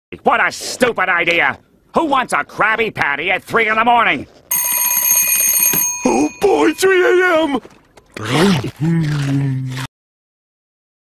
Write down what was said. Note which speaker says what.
Speaker 1: What a stupid idea! Who wants a Krabby Patty at 3 in the morning?
Speaker 2: Oh boy, 3 a.m.